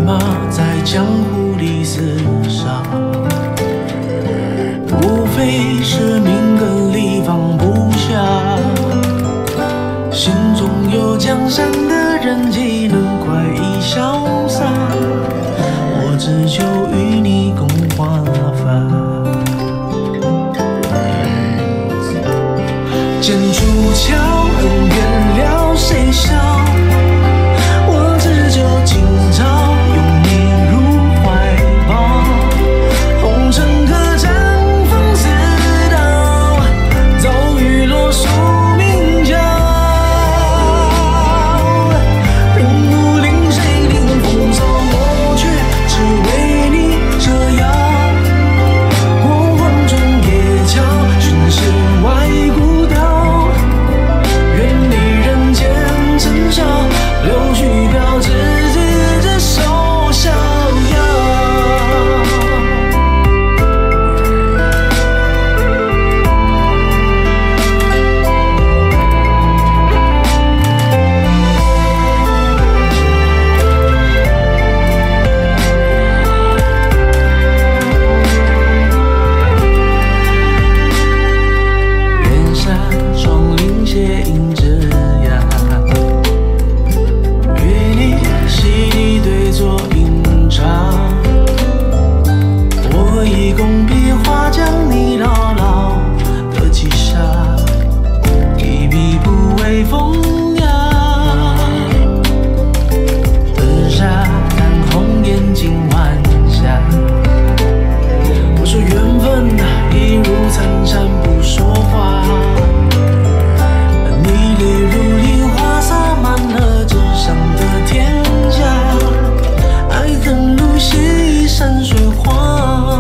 马在江湖里厮杀，无非是命根里放不下。心中有江山的人，岂能快意潇洒？我只求与你共华发。剑出鞘，恩怨了，谁笑？我只求今朝拥你入怀抱，红尘客栈风似刀，骤雨落宿命角。人无令谁领风骚，我却只为你折腰。过黄砖野桥，寻世外古道，远离人间尘嚣，柳絮飘至这手逍遥。远山壮林斜映枝桠，与你洗涤对坐饮茶。我以工笔画将你牢牢的击杀，一笔不为风雅。紫砂淡红颜尽晚霞，我说缘分一如残山不说话。你泪如梨花洒满了纸上的天下，爱恨如洗山水画。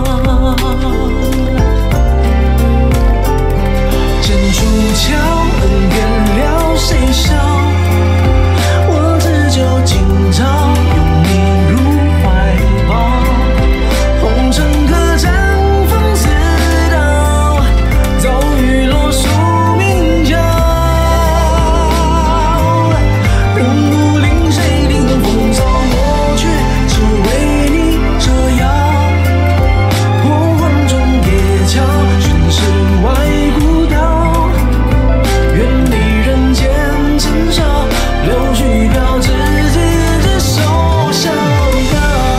剑出鞘，恩怨了，谁笑？我只求今朝拥你入怀抱，红尘客栈风似刀，骤雨落宿命角。人无令谁领风骚，我却只为你折腰。过黄砖野桥，寻世外古道，远离人间尘嚣，柳絮飘至这手逍遥。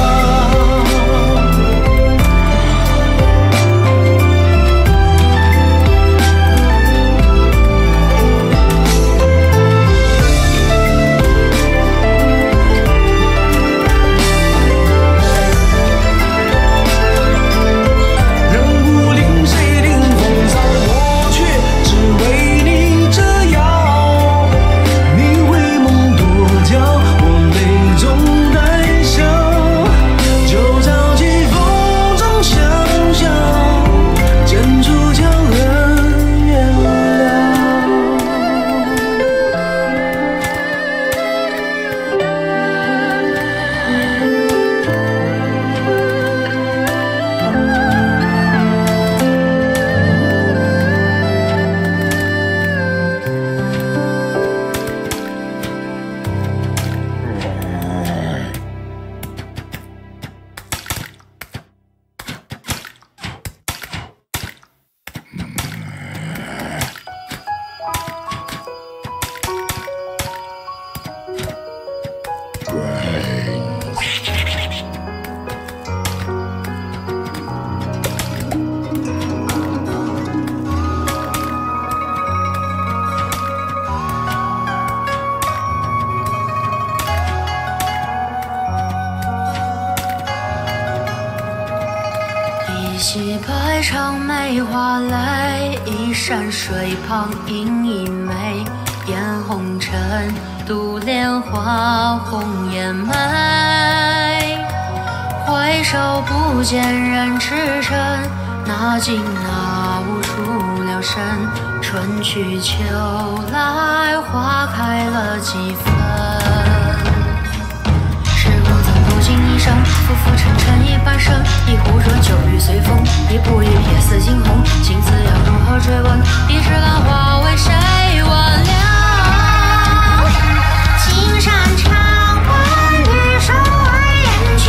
人无令谁领风骚，我却只为你折腰。你为梦跺脚，我泪中带笑，就着急风中香消，剑出鞘，恩怨了。 一袭白裳梅花泪，一山水旁映一眉。眼红尘，独莲花，红颜美。回首不见人驰骋，那尽那无处了身。春去秋来，花开了几分。时光曾不经一生，浮浮沉沉一半生。一壶浊酒欲随风，一步一瞥似惊鸿。情字要如何追问？一枝兰花为谁挽留？青山长问，绿手为烟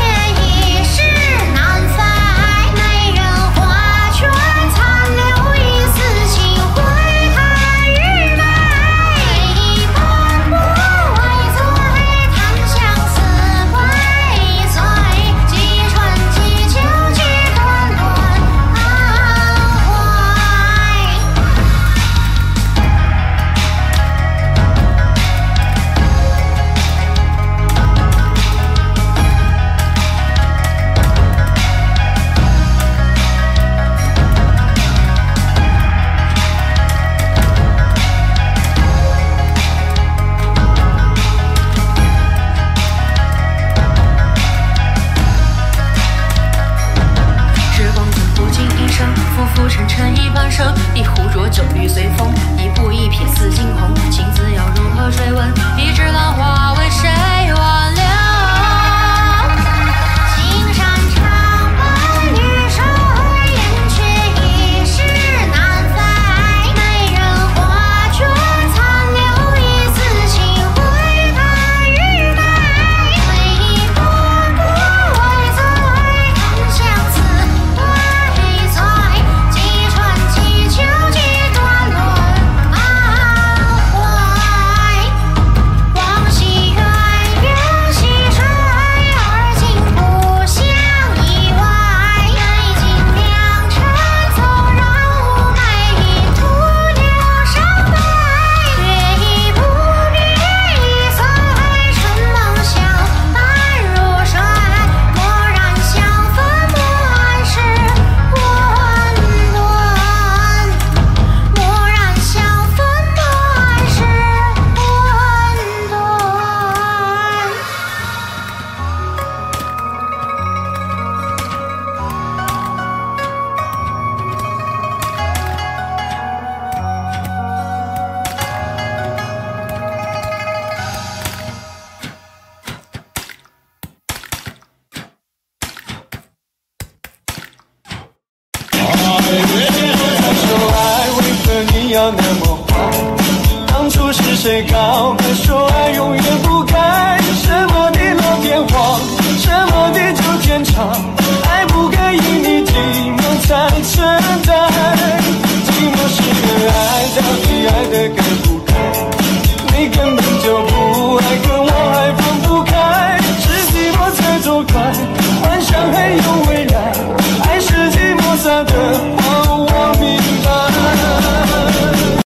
谁告白说爱永远不改？什么地老天荒，什么地久天长，爱不该因你寂寞才成长。